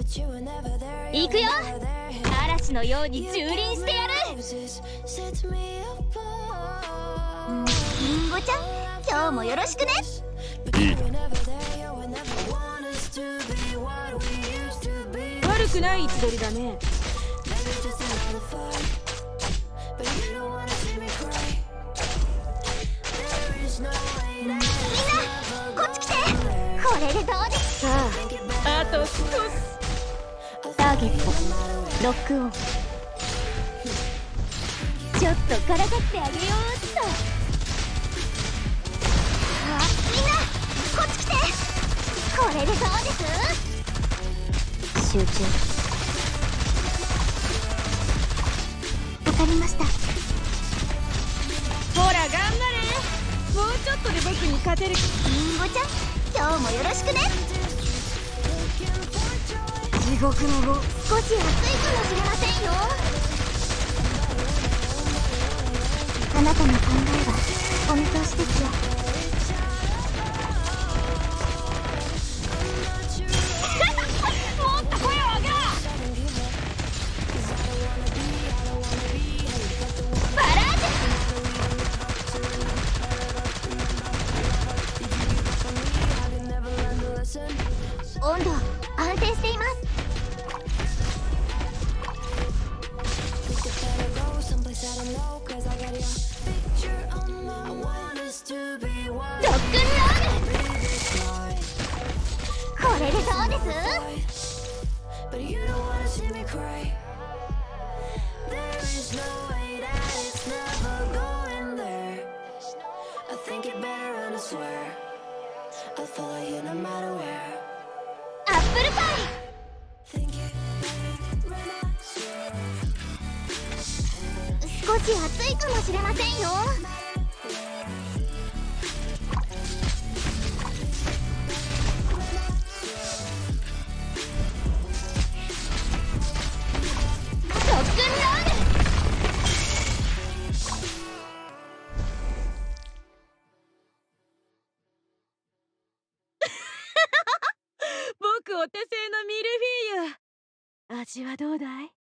行くよ。嵐のように蹂躙してやる。リンゴちゃん、今日もよろしくね。 いいだろ。 悪くない位置取りだね。 みんなこっち来て。これでどうです。 さあ、あと少し。 ターゲットロックオン。ちょっとからかってあげようっと。みんなこっち来て。これでどうです。集中。わかりました。 ほら頑張れ。もうちょっとで僕に勝てる。 リンゴちゃん、今日もよろしくね。 地獄の碁、 少し暑いかもしれませんよ。あなたの考えはお見通しですよ。もっと声を上げろ。バラージュ。温度安定しています。ロックンロール。これでどうです。アップルパイ。少し暑いかもしれませんよ。ロックンロール。 僕お手製のミルフィーユ。味はどうだい？